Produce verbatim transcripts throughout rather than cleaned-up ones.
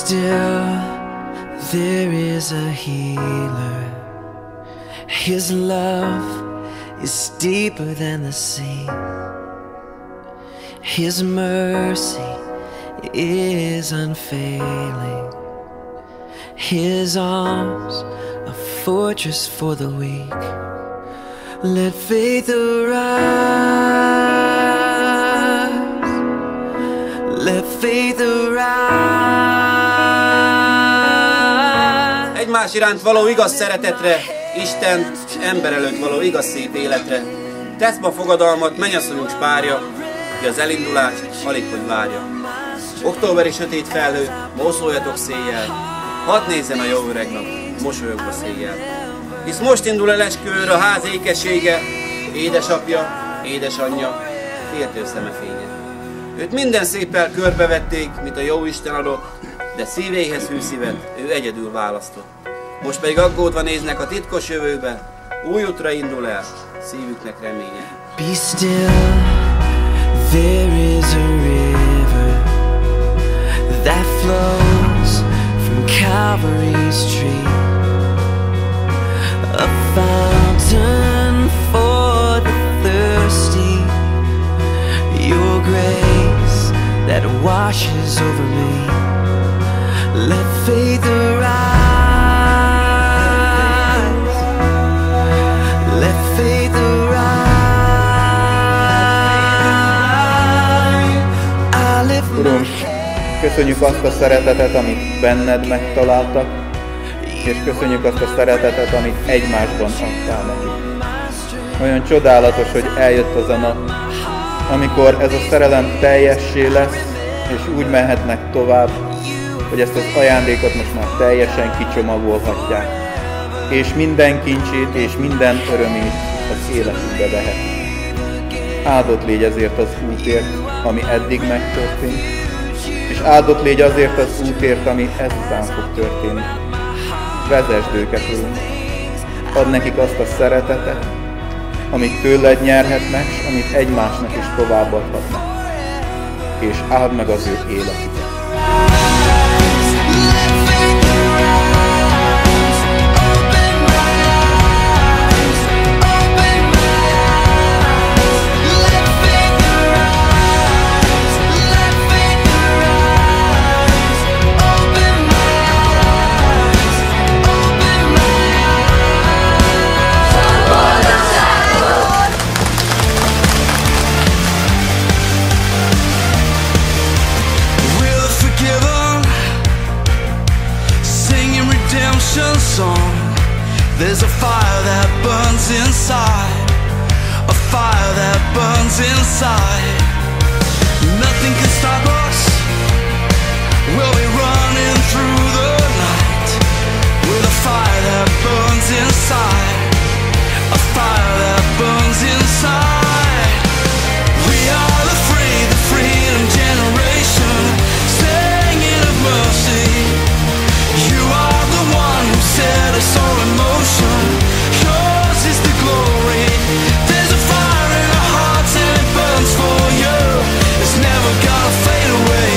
still, there is a healer. His love is deeper than the sea. His mercy is unfailing. His arms a fortress for the weak. Let faith arise. Let faith arise. Egymás iránt való igaz szeretetre, Isten ember előtt való igaz szép életre. Tesz ma fogadalmat mennyasszonyunk spárja, ki az elindulást alig hogy várja. Októberi sötét felhő, mozduljatok széjjel, hadd nézzen a jó öreg nap, mosolyogva széjjel. Hisz most indul el esküvőre a ház ékesége, édesapja, édesanyja, féltő szeme fénye. Őt minden széppel körbevették, mint a jó Isten adott, de szívéhez hű szívet ő egyedül választott. Most pedig aggódva néznek a titkos jövőbe, új útra indul el, szívüknek reménye. Be still, there is a river that flows from Calvary's tree, a fountain for the thirsty, your grace that washes over me. Let faith arise. Uram, köszönjük azt a szeretetet, amit benned megtaláltak, és köszönjük azt a szeretetet, amit egymásban adtál nekik. Olyan csodálatos, hogy eljött az a nap, amikor ez a szerelem teljessé lesz, és úgy mehetnek tovább, hogy ezt az ajándékot most már teljesen kicsomagolhatják, és minden kincsét és minden örömét az életükbe vehet. Áldott légy ezért az útért, ami eddig megtörtént, és áldott légy azért az útért, ami ezután fog történni. Vezesd őket, Urunk, add nekik azt a szeretetet, amit tőled nyerhetnek, és amit egymásnak is továbbadhatnak, és áld meg az ő életüket. Song. There's a fire that burns inside, a fire that burns inside. Nothing can stop us. We'll be running through the night with a fire that burns inside, a fire that burns inside. We are the free, the freedom generation, singing of mercy. You are the one who set us all in motion. Yours is the glory. There's a fire in our hearts and it burns for you. It's never gonna fade away.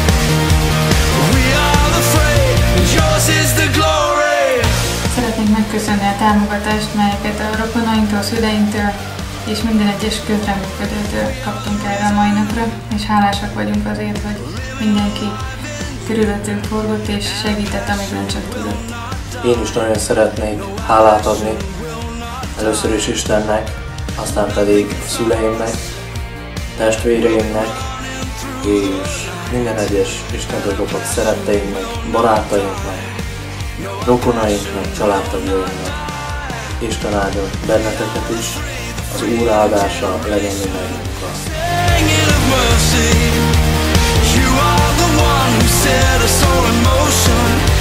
We are the free, and yours is the glory. Szeretnénk megköszönni a támogatást, melyeket a rokonainktól, szüleinktől és minden egyes közreműködőtől kaptunk erre a mai napra, és hálásak vagyunk azért, hogy mindenki körülöttünk forgott és segített, amíg csak tudott. Én is nagyon szeretnék hálát adni, először is Istennek, aztán pedig a szüleimnek, testvéreimnek és minden egyes Istentől kapott szeretteinknek, barátainknak, rokonainknak, családtagjainknak. Isten áldjon benneteket is, az Úr áldása legyen mindannyiunkkal. You are the one who set us all in motion.